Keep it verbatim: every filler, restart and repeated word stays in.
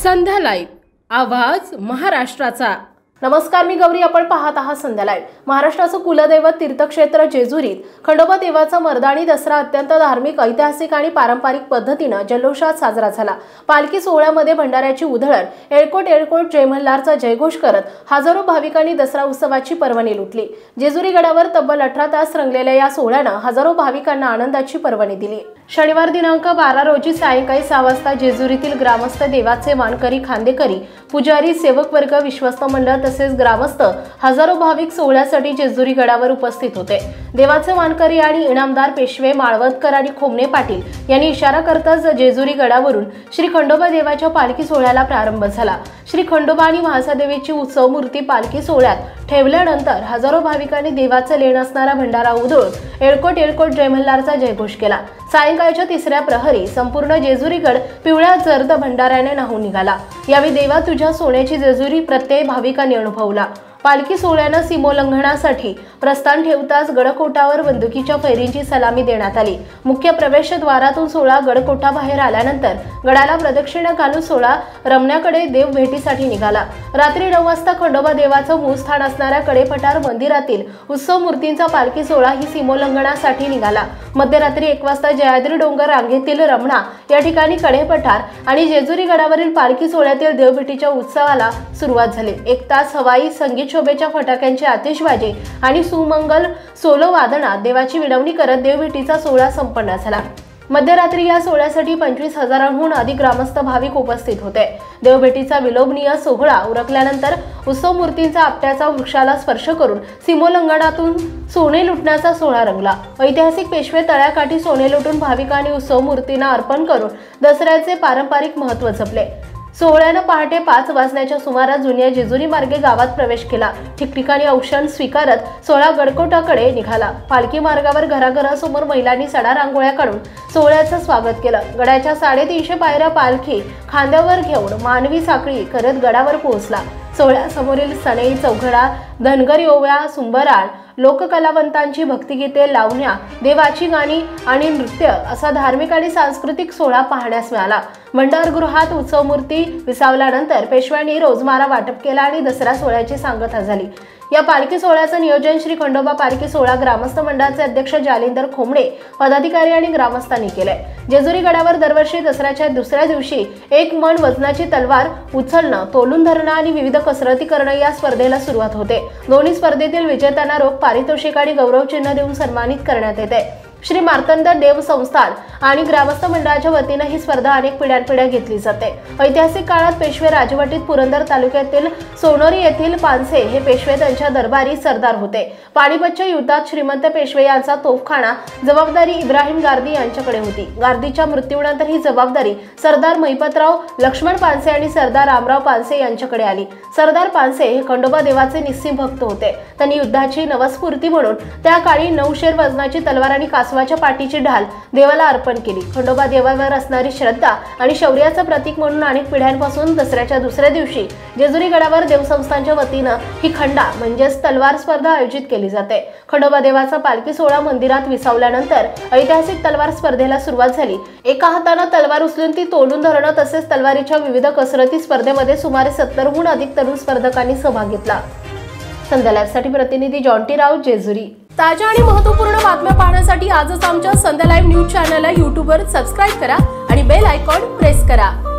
संध्या live आवाज महाराष्ट्राचा। नमस्कार, मी गौरी, आपण पाहत आहात संध्या लाईव्ह। महाराष्ट्राचं कुलदैवत तीर्थक्षेत्र जेजुरीत खंडोबा देवाचा मर्दानी दसरा अत्यंत धार्मिक, ऐतिहासिक आणि पारंपरिक पद्धतीने जल्लोषात साजरा झाला। पालखी सोहळ्यामध्ये भंडाऱ्याची उधळण, एळकोट एळकोट जय मल्हारचा जयघोष करत हजारो भाविकांनी दसरा उत्सवाची पर्वणी लुटली। जेजुरी गडावर तब्बल अठरा तास रंगलेल्या या सोहळ्याने हजारो भाविकांना आनंदाची पर्वणी दिली। शनिवार दिनांक बारा रोजी सायंकाळी सहा वाजता जेजुरीतील ग्रामस्थ, देवाचे वानकरी, खांदेकरी, पुजारी, सेवक वर्ग, विश्वस्त मंडळ तसेच ग्रामस्थ हजारो भाविक सोहळ्यासाठी जेजुरी गडावर उपस्थित होते। देवाचे वानकरी आणि इनामदार पेशवे, माळवदकर आणि खोमणे पाटील यांनी इशारा करताच जेजुरी गडावरून श्री खंडोबा देवाच्या पालखी सोहळ्याला प्रारंभ झाला। श्री खंडोबा आणि महासादेवीची उत्सव मूर्ती पालखी सोहळ्यात ठेवल्यानंतर हजारो भाविकांनी देवाचे लेण असणारा भंडारा उधळून एळकोट एळकोट जय मल्हारचा जयघोष केला। सायंकाळच्या तिसऱ्या प्रहरी संपूर्ण जेजुरीगड पिवळ्या जर्द भंडाऱ्याने न्हाऊन निघाला। यावेळी देवा तुझ्या सोन्याची जेजुरी प्रत्येक भाविकांनी अनुभवला। पालखी सोहळ्याने सीमोल्लंघनासाठी प्रस्थान ठेवताच गडकोटावर बंदुकीच्या फैरींची सलामी देण्यात आली। मुख्य प्रवेशद्वारातून सोहळा गडकोटा बाहेर आल्यानंतर गडाला प्रदक्षिणा घालून सोहळा रमण्याकडे देव भेटीसाठी निघाला। रात्री नऊ वाजता खंडोबा देवाचं मूळ स्थान असणाऱ्या कडेपठार मंदिरातील उत्सव मूर्तींचा पालखी सोहळा ही सीमोल्लंघनासाठी निघाला। मध्यरात्री एक वाजता जयाद्री डोंगर रांगेतील रमणा या ठिकाणी कडेपठार आणि जेजुरी गडावरील पालखी सोहळ्यातील देवभेटीच्या उत्सवाला सुरुवात झाली। एक तास हवाई संगीत शोभेच्या फटाक्यांची आतिषबाजी आणि सुमंगल सोलो वादनात देवाची विनवणी करत देवभेटीचा सोहळा संपन्न झाला। मध्यरात्री या सोहळ्यासाठी पंचवीस हजारांहून अधिक ग्रामस्थ भाविक उपस्थित होते। देवभेटीचा विलोभनीय सोहळा उरकल्यानंतर उत्सव मूर्तींचा आपट्याचा वृक्षाला स्पर्श करून सीमोल्लंघनातून सोने लुटण्याचा सोहळा रंगला। ऐतिहासिक पेशवे तळ्याकाठी सोने लुटून भाविकांनी उत्सव मूर्तींना अर्पण करून दसऱ्याचे पारंपरिक महत्त्व जपले। सोहळ्यानं पहाटे पाच वाजण्याच्या सुमारास जुन्या जेजुरी मार्गे गावात प्रवेश केला। ठिकठिकाणी औक्षण स्वीकारत सोहळा गडकोटाकडे निघाला। पालखी मार्गावर घराघरासमोर महिलांनी सडा रांगोळ्या काढून सोहळ्याचं स्वागत केलं। गडाच्या साडेतीनशे पायऱ्या पालखी खांद्यावर घेऊन मानवी साखळी करत गडावर पोहोचला। सोहळ्यासमोरील सनई, चौघडा, धनगर ओव्या, सुंबराळ, लोककलावंतांची भक्तिगीते, लावण्या, देवाची गाणी आणि नृत्य असा धार्मिक आणि सांस्कृतिक सोहळा पाहण्यास मिळाला। भंडारगृहात उत्सव मूर्ती विसावल्यानंतर पेशव्यांनी रोजमारा वाटप केला आणि दसरा सोहळ्याची सांगता झाली। या पालखी सोहळ्याचं नियोजन श्री खंडोबा पालखी सोहळा ग्रामस्थ मंडळाचे अध्यक्ष जालिंदर खोमणे, पदाधिकारी आणि ग्रामस्थांनी केले। जेजुरी गडावर दरवर्षी दसऱ्याच्या दुसऱ्या दिवशी एक मन वजनाची तलवार उचलणं, तोलून धरणं आणि विविध कसरती करणं या स्पर्धेला सुरुवात होते। दोन्ही स्पर्धेतील विजेत्यांना रोख पारितोषिक आणि गौरव चिन्ह देऊन सन्मानित करण्यात येते। श्री मार्तंड देव संस्थान आणि ग्रामस्थ मंडळाच्या वतीने ही स्पर्धा अनेक पिढ्यानपिढ्या घेतली जाते। ऐतिहासिक काळात पेशवे राजवटीत पुरंदर तालुक्यातील सोनोरी येथील पानसे हे पेशवे त्यांच्या दरबारी सरदार होते। पानिपतच्या युद्धात श्रीमंत पेशवे यांचा तोफखाना जबाबदारी इब्राहिम गार्दी यांच्याकडे होती। गार्दीच्या मृत्यूनंतर ही जबाबदारी सरदार महिपतराव लक्ष्मण पानसे आणि सरदार रामराव पानसे यांच्याकडे आली। सरदार पानसे हे खंडोबा देवाचे निस्सीम भक्त होते। त्यांनी युद्धाची नवस्फूर्ती म्हणून त्या काळी नऊ शेर वजनाची तलवार आणि कासवाच्या पाठीची ढाल देवाला अर्पण केली। खंडोबा देवावर असणारी श्रद्धा आणि शौर्याचं प्रतीक म्हणून अनेक पिढ्यांपासून दसऱ्याच्या दुसऱ्या दिवशी जेजुरी गडावर देवसंस्थांच्या वतीनं ही खंडा म्हणजेच तलवार स्पर्धा आयोजित केली जाते। खंडोबा देवाचा पालखी सोहळा मंदिरात विसावल्यानंतर ऐतिहासिक तलवार स्पर्धेला सुरुवात झाली। एका हाताने तलवार उचलून ती तोलून धरणं तसेच तलवारीच्या विविध कसरती स्पर्धेमध्ये सुमारे सत्तरहून अधिक तरुण स्पर्धकांनी सहभाग घेतला। संध्या लाईव्हसाठी प्रतिनिधी जॉन्टी राव, जेजुरी। ताज्या आणि महत्त्वपूर्ण बातम्या पाहण्यासाठी आजच आमच्या संध्या लाईव्ह न्यूज चॅनलला यूट्यूबवर सबस्क्राईब करा आणि बेल आयकॉन प्रेस करा।